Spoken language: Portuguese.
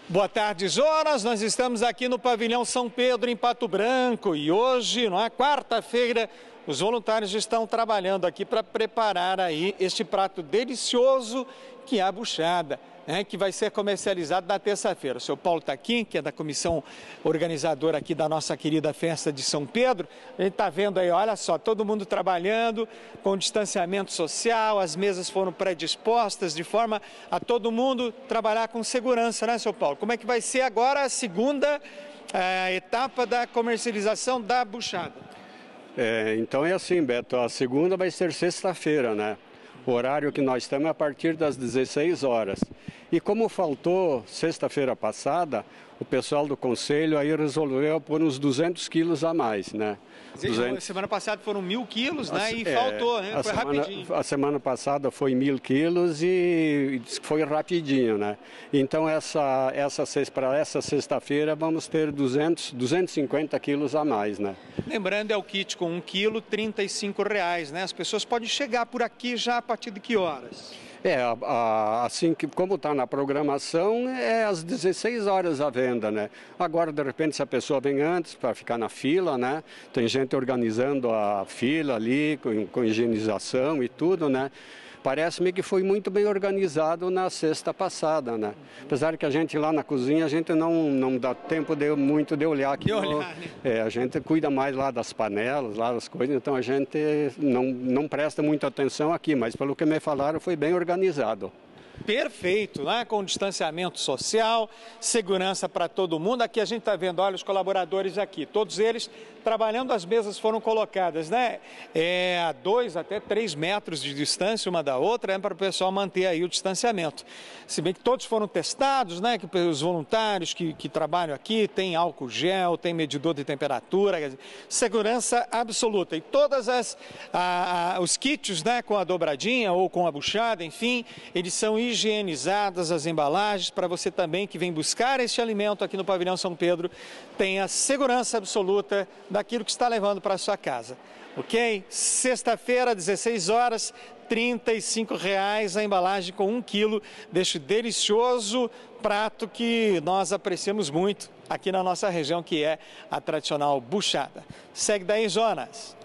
Boa tarde, Jonas. Nós estamos aqui no Pavilhão São Pedro, em Pato Branco, e hoje, na quarta-feira, os voluntários estão trabalhando aqui para preparar aí este prato delicioso que é a buchada, né, que vai ser comercializado na terça-feira. O seu Paulo está aqui, que é da comissão organizadora aqui da nossa querida festa de São Pedro. A gente está vendo aí, olha só, todo mundo trabalhando com distanciamento social, as mesas foram predispostas de forma a todo mundo trabalhar com segurança, né, seu Paulo? Como é que vai ser agora a segunda etapa da comercialização da buchada? Então é assim, Beto, a segunda vai ser sexta-feira, né? O horário que nós temos é a partir das 16 horas. E como faltou sexta-feira passada, o pessoal do conselho aí resolveu pôr uns 200 quilos a mais, né? Semana passada foram 1.000 quilos, né? E faltou, né? Foi rapidinho. A semana passada foi 1.000 quilos e foi rapidinho, né? Então para essa sexta-feira vamos ter 250 quilos a mais, né? Lembrando, é o kit com 1 quilo, R$ 35, né? As pessoas podem chegar por aqui já a partir de que horas? Assim que como está na programação, é às 16 horas a venda, né? Agora, de repente, se a pessoa vem antes para ficar na fila, né? Tem gente organizando a fila ali, com higienização e tudo, né? Parece-me que foi muito bem organizado na sexta passada, né? Apesar que a gente lá na cozinha, a gente não dá tempo muito de olhar aqui. A gente cuida mais lá das panelas, lá das coisas, então a gente não presta muita atenção aqui, mas pelo que me falaram foi bem organizado. Perfeito, né? Com distanciamento social, segurança para todo mundo. Aqui a gente está vendo, olha, os colaboradores aqui, todos eles trabalhando, as mesas foram colocadas, né? A 2 até 3 metros de distância uma da outra, para o pessoal manter aí o distanciamento. Se bem que todos foram testados, né? Que os voluntários que trabalham aqui tem álcool gel, tem medidor de temperatura, segurança absoluta. E todas os kits, né? Com a dobradinha ou com a buchada, enfim, eles são higienizadas, as embalagens, para você também que vem buscar este alimento aqui no Pavilhão São Pedro, tenha segurança absoluta daquilo que está levando para a sua casa. Ok? Sexta-feira, 16 horas, R$ 35 a embalagem com 1 quilo deste delicioso prato que nós apreciamos muito aqui na nossa região, que é a tradicional buchada. Segue daí, Jonas.